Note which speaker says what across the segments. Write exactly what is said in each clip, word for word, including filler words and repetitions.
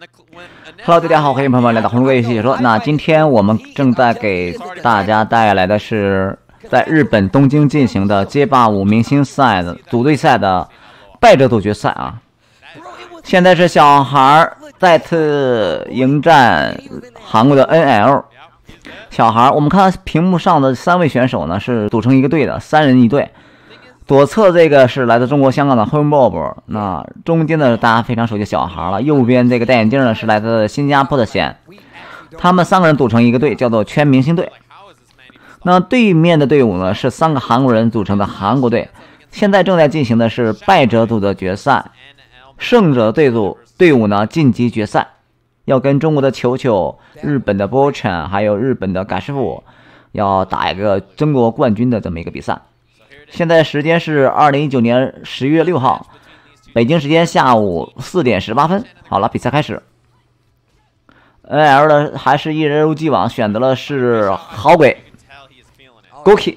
Speaker 1: Hello， 大家好，欢迎朋友们来到红哥游戏解说。那今天我们正在给大家带来的是在日本东京进行的街霸五明星赛的组队赛的败者组决赛啊。现在是小孩再次迎战韩国的 N L。小孩，我们看屏幕上的三位选手呢是组成一个队的，三人一队。左侧这个是来自中国香港的 Homebob， 那中间的大家非常熟悉小孩了，右边这个戴眼镜呢是来自新加坡的贤，他们三个人组成一个队，叫做全明星队。那对面的队伍呢是三个韩国人组成的韩国队，现在正在进行的是败者组的决赛，胜者队组队伍呢晋级决赛，要跟中国的球球、日本的波晨还有日本的改师傅要打一个争夺冠军的这么一个比赛。现在时间是二零一九年十月六号，北京时间下午四点十八分。好了，比赛开始。N L 的还是一如既往选择了是好鬼 Goki。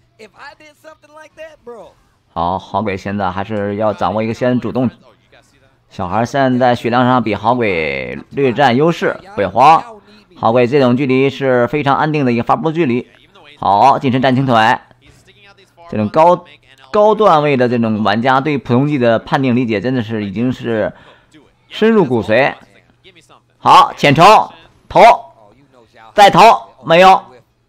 Speaker 1: 好，好鬼现在还是要掌握一个先主动。小孩现在血量上比好鬼略占优势，不要慌。好鬼这种距离是非常安定的一个发布距离。好，近身站青腿。这种高高段位的这种玩家对普通技的判定理解真的是已经是深入骨髓。好，前冲投，再投，没有。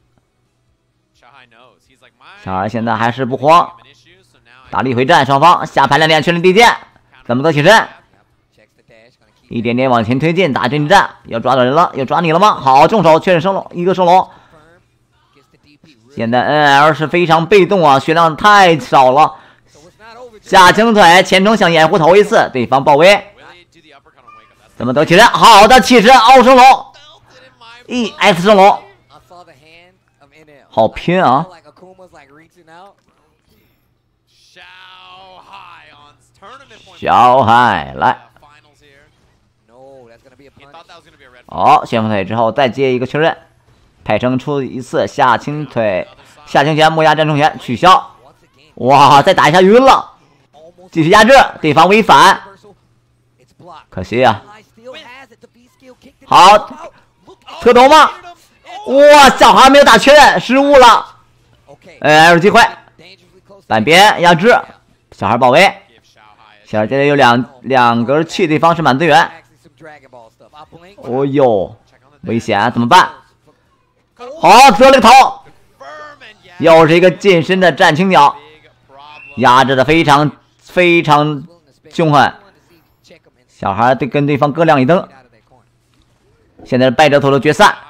Speaker 1: 小孩现在还是不慌，打力回战，双方下盘两点确认地剑，怎么都起身，一点点往前推进，打阵地战，要抓到人了，要抓你了吗？好，重手确认升龙，一个升龙。现在 N L 是非常被动啊，血量太少了。下青腿前冲想掩护头一次，对方爆威，怎么都起身？好的起身，凹升龙 ，E X 升龙，好拼啊！小海来，好，先锋腿之后再接一个确认。派生出一次下青腿，下青拳木压站冲拳取消，哇，再打一下晕了，继续压制，对方违反，可惜啊。好，车头吗？哇，小孩没有打确认，失误了。哎，有机会，板边压制，小孩保卫，小孩现在有两两格气，对方是满队员。哦呦，危险，怎么办？好，择了个头，又是一个近身的战青鸟，压制的非常非常凶狠。小孩对跟对方各亮一灯。现在是败者组的决赛。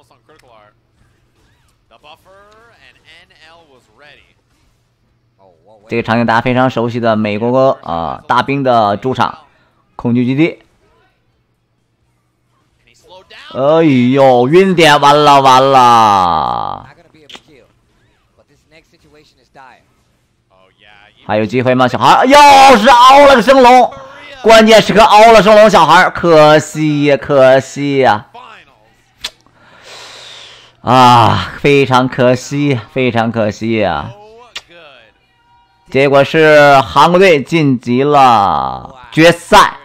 Speaker 1: 这个场景大家非常熟悉的美国啊、呃、大兵的主场空军基地。哎呦，晕点，完了完了！还有机会吗，小孩？又是凹了个升龙，关键时刻凹了升龙，小孩可惜呀，可惜呀！啊，非常可惜，非常可惜呀！结果是韩国队晋级了决赛。